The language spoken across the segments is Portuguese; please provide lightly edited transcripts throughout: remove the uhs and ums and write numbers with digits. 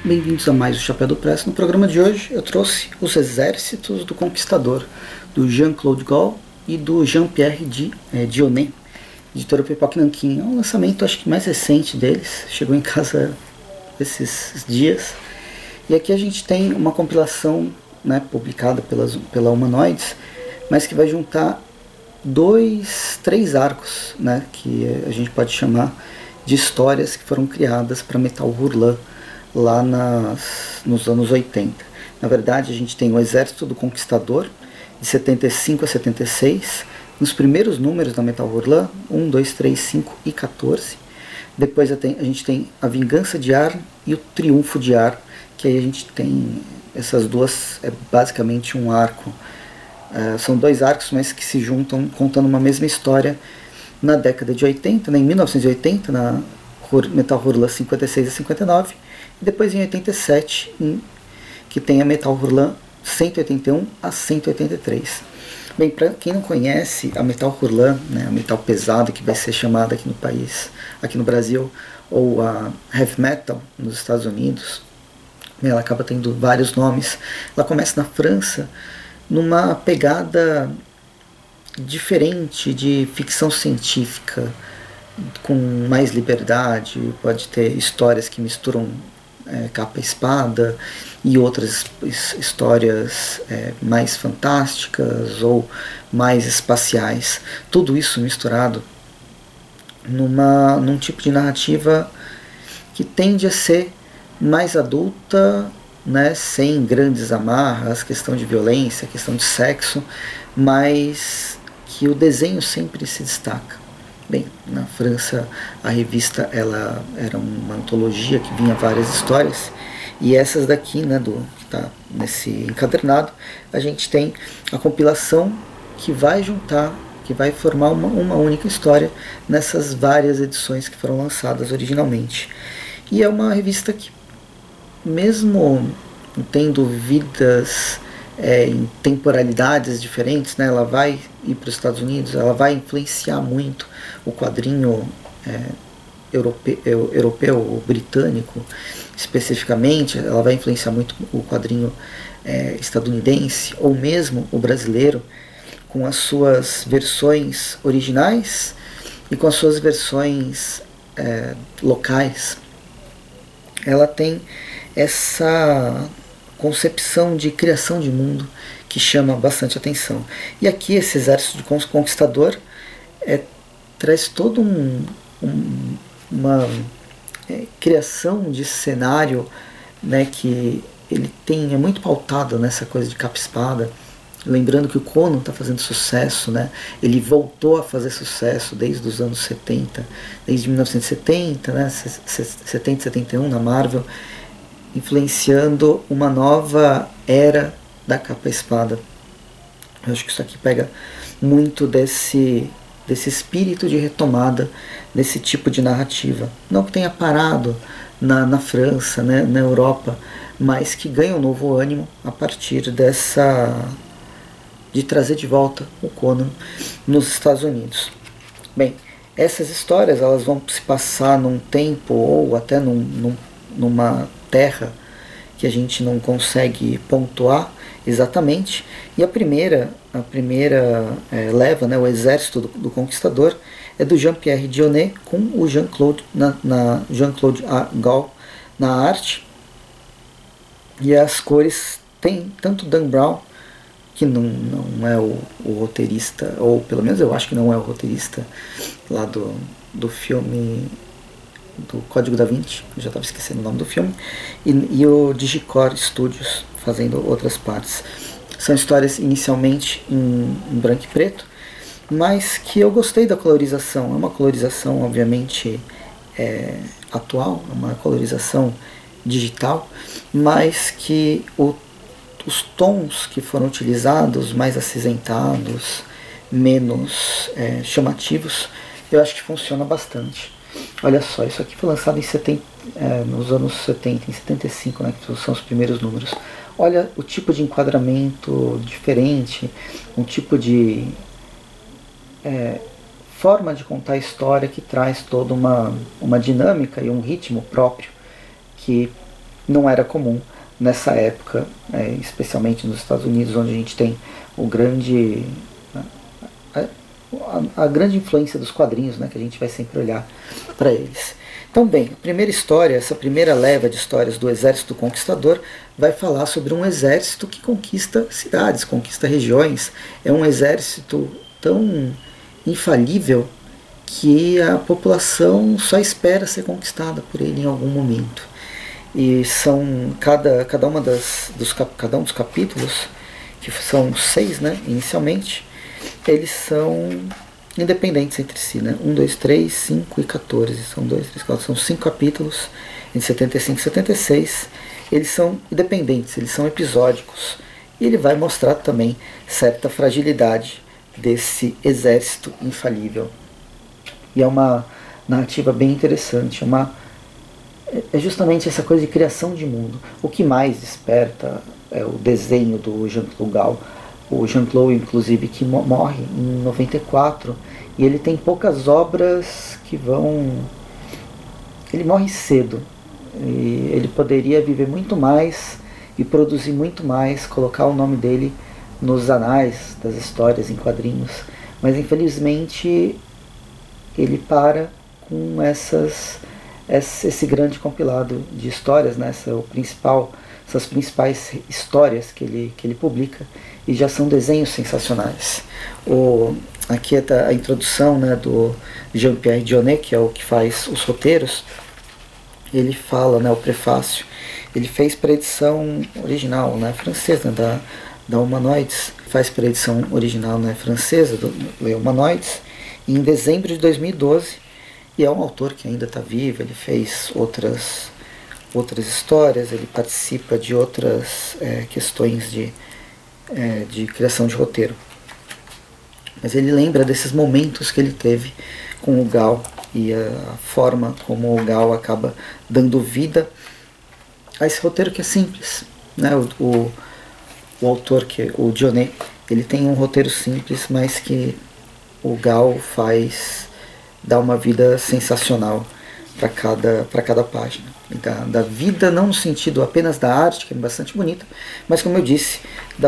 Bem-vindos a mais o Chapéu do Press. No programa de hoje eu trouxe Os Exércitos do Conquistador, do Jean-Claude Gault e do Jean-Pierre Dionnet, editora Pipoque Nanquim. É um lançamento, acho que mais recente deles, chegou em casa esses dias. E aqui a gente tem uma compilação, né, publicada pela Humanoides, mas que vai juntar três arcos, né, que a gente pode chamar de histórias que foram criadas para Metal Hurlan lá nos anos 80. Na verdade, a gente tem o Exército do Conquistador, de 75 a 76, nos primeiros números da Metal Hurlan, 1, 2, 3, 5 e 14. Depois a gente tem a Vingança de Arn e o Triunfo de Arn, que aí a gente tem essas duas, é basicamente um arco. São dois arcos, mas que se juntam contando uma mesma história na década de 80, né, em 1980, na Metal Hurlan 56 a 59, e depois em 87, que tem a Metal Hurlan 181 a 183. Bem, para quem não conhece a Metal Hurlan, né, a metal pesada que vai ser chamada aqui no país, aqui no Brasil, ou a Heavy Metal nos Estados Unidos, ela acaba tendo vários nomes. Ela começa na França numa pegada diferente de ficção científica, com mais liberdade, pode ter histórias que misturam capa e espada e outras histórias mais fantásticas ou mais espaciais. Tudo isso misturado num tipo de narrativa que tende a ser mais adulta, né, sem grandes amarras, questão de violência, questão de sexo, mas que o desenho sempre se destaca. Bem, na França a revista ela era uma antologia que vinha várias histórias, e essas daqui, né, que está nesse encadernado, a gente tem a compilação que vai juntar, que vai formar uma única história nessas várias edições que foram lançadas originalmente. E é uma revista que, mesmo tendo vidas em temporalidades diferentes, né, ela vai ir para os Estados Unidos, ela vai influenciar muito o quadrinho europeu ou britânico especificamente, ela vai influenciar muito o quadrinho estadunidense ou mesmo o brasileiro, com as suas versões originais e com as suas versões locais. Ela tem essa concepção de criação de mundo que chama bastante atenção. E aqui esse Exército de Conquistador traz todo uma criação de cenário, né, que ele é muito pautado nessa coisa de capa-espada. Lembrando que o Conan está fazendo sucesso, né? Ele voltou a fazer sucesso desde os anos 70, desde 1970, né? 70 e 71 na Marvel, influenciando uma nova era da capa-espada. Eu acho que isso aqui pega muito desse espírito de retomada desse tipo de narrativa. Não que tenha parado na França, né, na Europa, mas que ganha um novo ânimo a partir de trazer de volta o Conan nos Estados Unidos. Bem, essas histórias elas vão se passar num tempo ou até numa terra que a gente não consegue pontuar exatamente, e a primeira leva, né, o Exército do Conquistador, é do Jean-Pierre Dionnet com o Jean-Claude Gault na arte, e as cores tem tanto Dan Brown, que não é o roteirista, ou pelo menos eu acho que não é o roteirista lá do filme do Código da Vinci, eu já estava esquecendo o nome do filme, e o Digicore Studios fazendo outras partes. São histórias inicialmente em branco e preto, mas que eu gostei da colorização. É uma colorização obviamente atual, é uma colorização digital, mas que os tons que foram utilizados, mais acinzentados, menos chamativos, eu acho que funciona bastante. Olha só, isso aqui foi lançado nos anos 70, em 75, né, que são os primeiros números. Olha o tipo de enquadramento diferente, um tipo de forma de contar a história que traz toda uma dinâmica e um ritmo próprio que não era comum nessa época, especialmente nos Estados Unidos, onde a gente tem o grande, a grande influência dos quadrinhos, né, que a gente vai sempre olhar para eles. Então, bem, a primeira história, essa primeira leva de histórias do Exército Conquistador, vai falar sobre um exército que conquista cidades, conquista regiões. É um exército tão infalível que a população só espera ser conquistada por ele em algum momento. E são cada um dos capítulos, que são 6, né, inicialmente, eles são independentes entre si, né? 1, 2, 3, 5 e 14. São 2, 3, 4, são 5 capítulos em 75 e 76. Eles são independentes, eles são episódicos. E ele vai mostrar também certa fragilidade desse exército infalível. E é uma narrativa bem interessante, é justamente essa coisa de criação de mundo. O que mais desperta é o desenho do Jean-Claude Gall. O Jean-Claude, inclusive, que morre em 94, e ele tem poucas obras que vão... Ele morre cedo, e ele poderia viver muito mais e produzir muito mais, colocar o nome dele nos anais das histórias em quadrinhos, mas infelizmente ele para com esse grande compilado de histórias, né? Essas principais histórias que ele publica, e já são desenhos sensacionais. Aqui é a introdução, né, do Jean-Pierre Dionnet, que é o que faz os roteiros. Ele fala, né, o prefácio, ele fez para a edição original, né, francesa, da Humanoides, faz para a edição original, né, francesa, do Humanoides, em dezembro de 2012, e é um autor que ainda está vivo. Ele fez outras histórias, ele participa de outras questões de criação de roteiro. Mas ele lembra desses momentos que ele teve com o Gall e a forma como o Gall acaba dando vida a esse roteiro que é simples, né? O autor, o Dionnet, ele tem um roteiro simples, mas que o Gall dá uma vida sensacional para cada página. Da vida, não no sentido apenas da arte, que é bastante bonita, mas, como eu disse,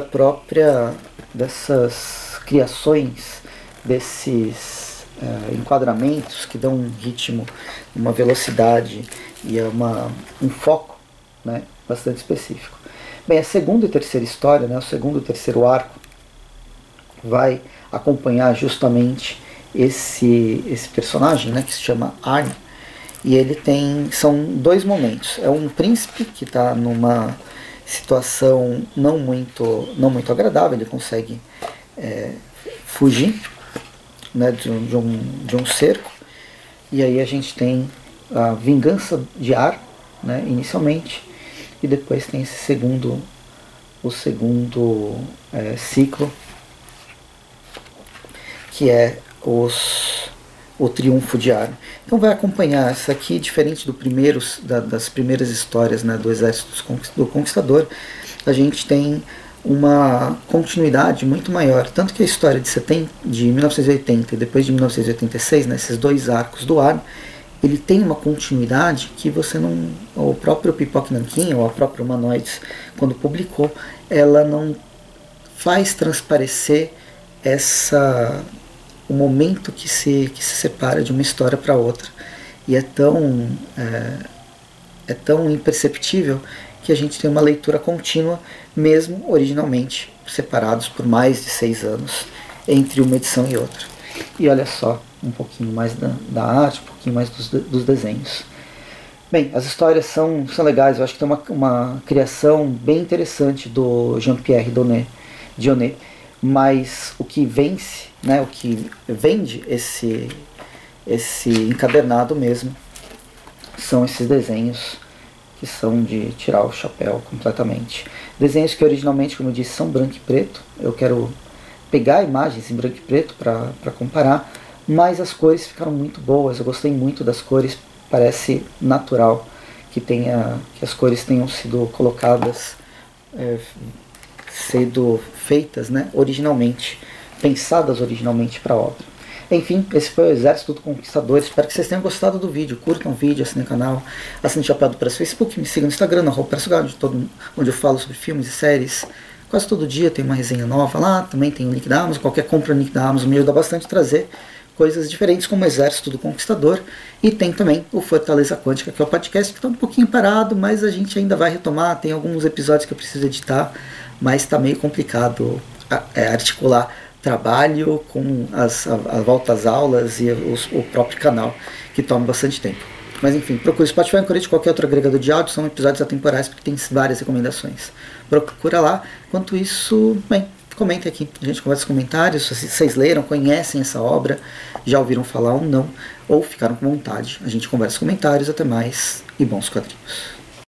dessas criações, desses enquadramentos que dão um ritmo, uma velocidade e um foco, né, bastante específico. Bem, a segunda e terceira história, né, o segundo e terceiro arco, vai acompanhar justamente esse personagem, né, que se chama Arne. E ele são dois momentos. É um príncipe que está numa situação não muito agradável. Ele consegue fugir, né, de um cerco. E aí a gente tem a vingança de Ar, né, inicialmente, e depois tem o segundo ciclo, que é o triunfo de Ar. Então vai acompanhar essa aqui, diferente das primeiras histórias, né, do Exército do Conquistador. A gente tem uma continuidade muito maior, tanto que a história de 1980 e depois de 1986, né, esses dois arcos do Ar, ele tem uma continuidade que o próprio Pipoque Nanquim, ou a própria Humanoides, quando publicou, ela não faz transparecer o momento que se separa de uma história para outra. E é tão imperceptível que a gente tem uma leitura contínua, mesmo originalmente separados por mais de 6 anos entre uma edição e outra. E olha só, um pouquinho mais da arte, um pouquinho mais dos desenhos. Bem, as histórias são legais. Eu acho que tem uma criação bem interessante do Jean-Pierre Dionnet, mas o que vence, né, o que vende esse encadernado mesmo, são esses desenhos que são de tirar o chapéu completamente. Desenhos que originalmente, como eu disse, são branco e preto. Eu quero pegar imagens em branco e preto para comparar, mas as cores ficaram muito boas. Eu gostei muito das cores. Parece natural que as cores tenham sido colocadas, sido feitas, né, originalmente, pensadas originalmente para a obra. Enfim, esse foi o Exército do Conquistador. Espero que vocês tenham gostado do vídeo. Curtam o vídeo, assinem o canal, assinem o Chapéu do Preço Facebook, me sigam no Instagram, @PreçoGal, onde eu falo sobre filmes e séries. Quase todo dia tem uma resenha nova lá, também tem o link da Amazon. Qualquer compra no link da Amazon me ajuda bastante a trazer coisas diferentes como o Exército do Conquistador. E tem também o Fortaleza Quântica, que é o podcast que está um pouquinho parado, mas a gente ainda vai retomar. Tem alguns episódios que eu preciso editar, mas está meio complicado articular trabalho com a volta às aulas e o próprio canal, que toma bastante tempo. Mas enfim, procure Spotify, Anchorage, qualquer outro agregador de áudio, são episódios atemporais porque tem várias recomendações. Procura lá. Enquanto isso, bem, comentem aqui. A gente conversa nos comentários, se vocês leram, conhecem essa obra, já ouviram falar ou não, ou ficaram com vontade. A gente conversa nos comentários. Até mais e bons quadrinhos.